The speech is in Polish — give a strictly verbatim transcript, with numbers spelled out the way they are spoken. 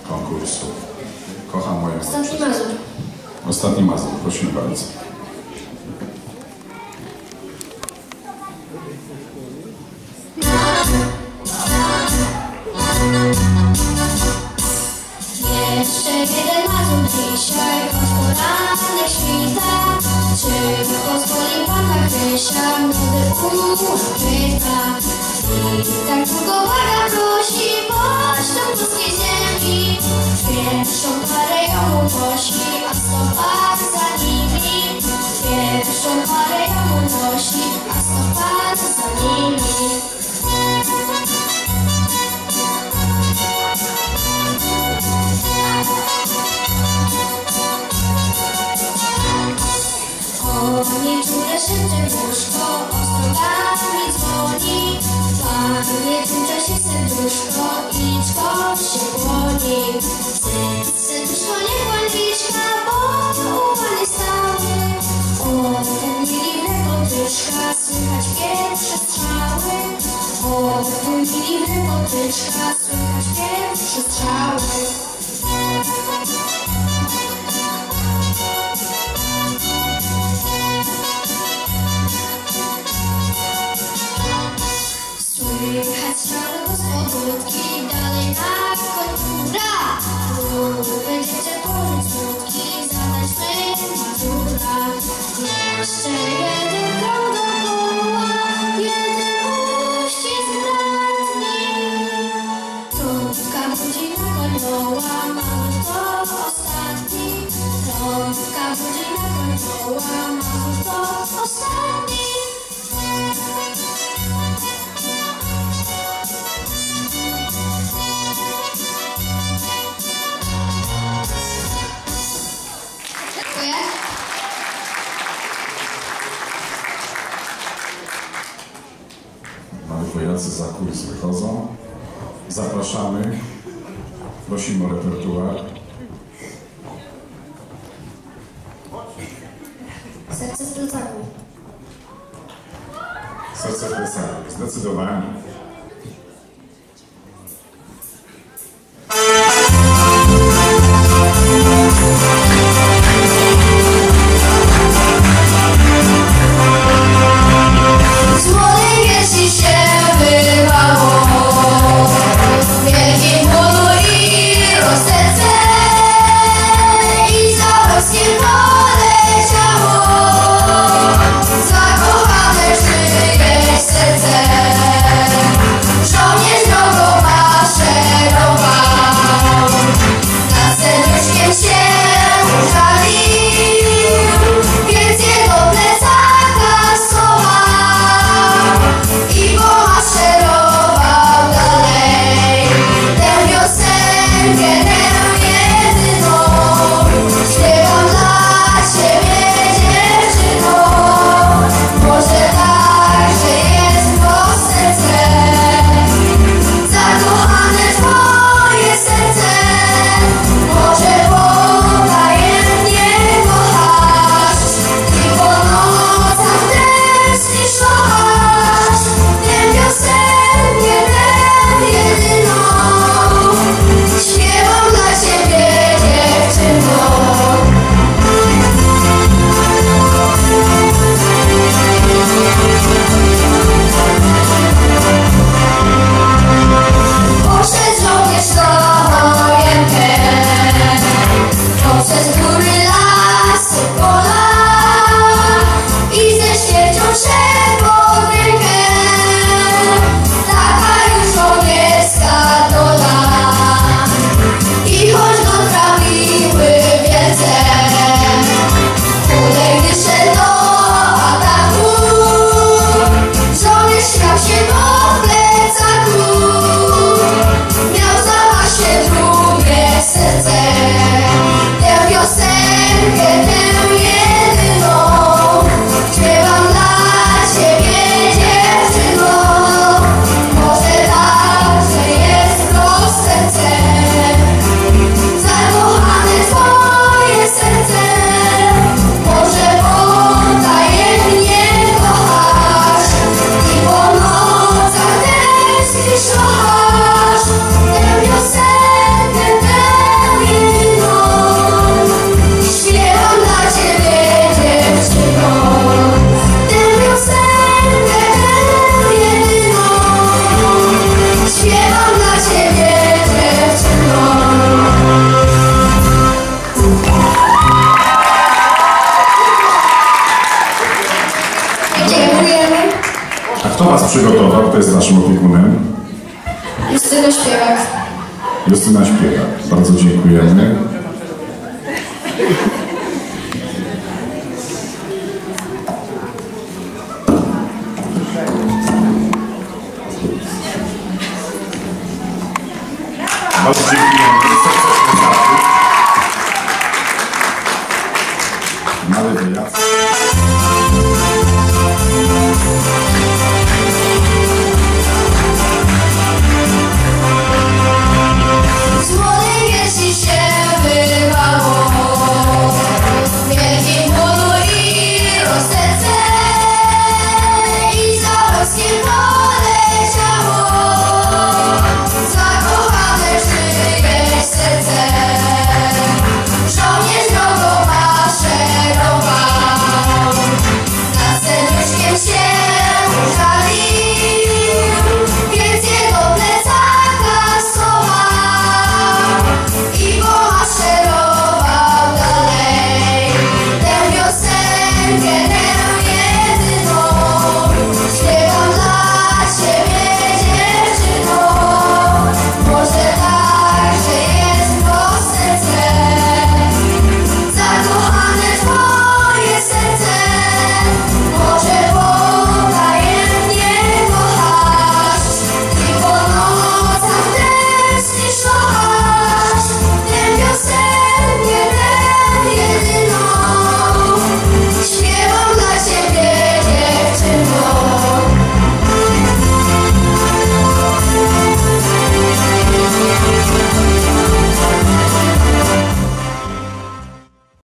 konkursu. Kocham moją Ostatni Mazur. Ostatni Mazur, prosimy bardzo. Jeszcze jeden Mazur dzisiaj, choć poranek świta. Czy pozwoli Pana Krysia młody uchwyta? I tak długo Boga prosi pocztą polskiej ziemi. Pierwszą parę ją unosi, a stopa za nimi. Pierwszą parę ją unosi, a stopa za nimi. Oni czule szepcze łóżko, ostrogami dzwoni. Panie, tymcze się serduszko, liczko się błoni. Serduszko nie błędiczka, bo ułan jest stały. O, ten mili wrekotyczka, słychać pierwsze strzały. O, ten mili wrekotyczka, słychać pierwsze strzały. Słychać strzały gospodówki, dalej na kontura. Tu będziecie tworzyć smutki, zatańczmy Mazura. Jeszcze jeden krok dookoła, jeden uścisk bratni. Trąbka budzi na konwoła, Mazur to ostatni. Trąbka budzi na konwoła, Mazur to ostatni. Mamy wojacy za kurs wychodzą. Zapraszamy. Prosimy o repertuar. Serce z plecaku. Serce w plecaku. Zdecydowanie. Zakochane czyjeś serce. Was przygotował? Kto jest naszym opiekunem? Justyna Śpiewak. Justyna Śpiewak. Bardzo dziękujemy.